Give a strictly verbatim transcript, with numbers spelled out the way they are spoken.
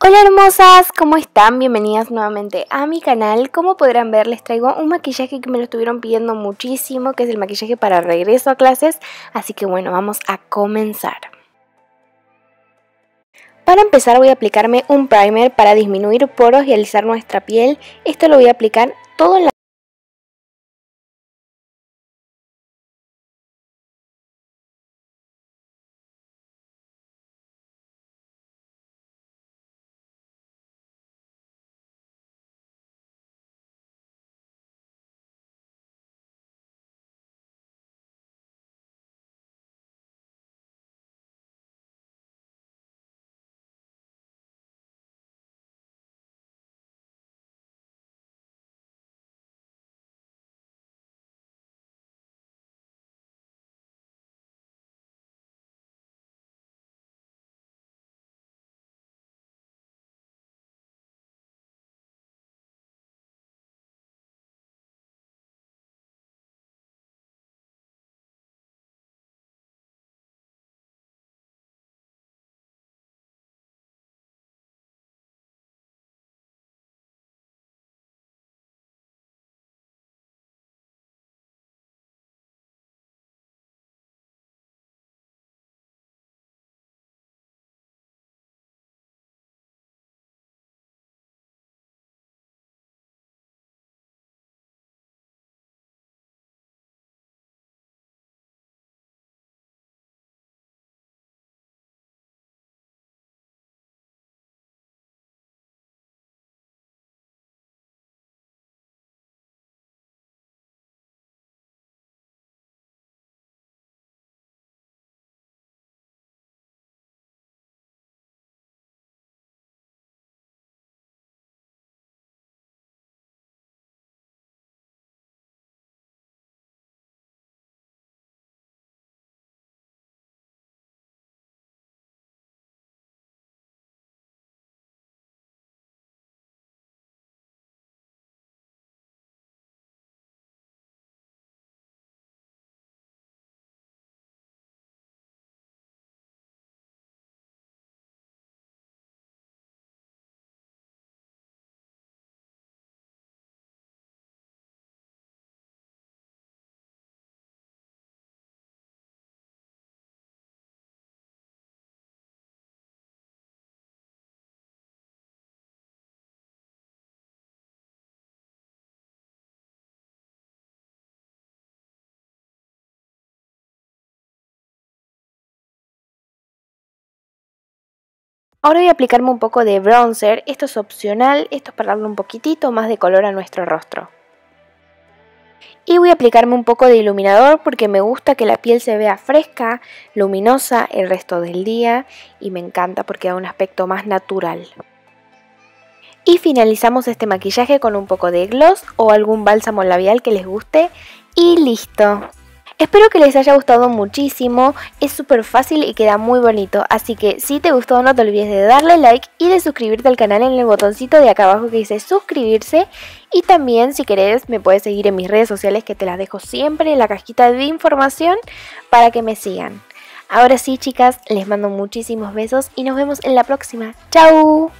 Hola hermosas, ¿cómo están? Bienvenidas nuevamente a mi canal. Como podrán ver, les traigo un maquillaje que me lo estuvieron pidiendo muchísimo, que es el maquillaje para regreso a clases, así que bueno, vamos a comenzar. Para empezar voy a aplicarme un primer para disminuir poros y alisar nuestra piel. Esto lo voy a aplicar todo en la Ahora voy a aplicarme un poco de bronzer. Esto es opcional, esto es para darle un poquitito más de color a nuestro rostro. Y voy a aplicarme un poco de iluminador porque me gusta que la piel se vea fresca, luminosa el resto del día y me encanta porque da un aspecto más natural. Y finalizamos este maquillaje con un poco de gloss o algún bálsamo labial que les guste y listo. Espero que les haya gustado muchísimo, es súper fácil y queda muy bonito, así que si te gustó no te olvides de darle like y de suscribirte al canal en el botoncito de acá abajo que dice suscribirse, y también si querés me puedes seguir en mis redes sociales que te las dejo siempre en la cajita de información para que me sigan. Ahora sí chicas, les mando muchísimos besos y nos vemos en la próxima. ¡Chao!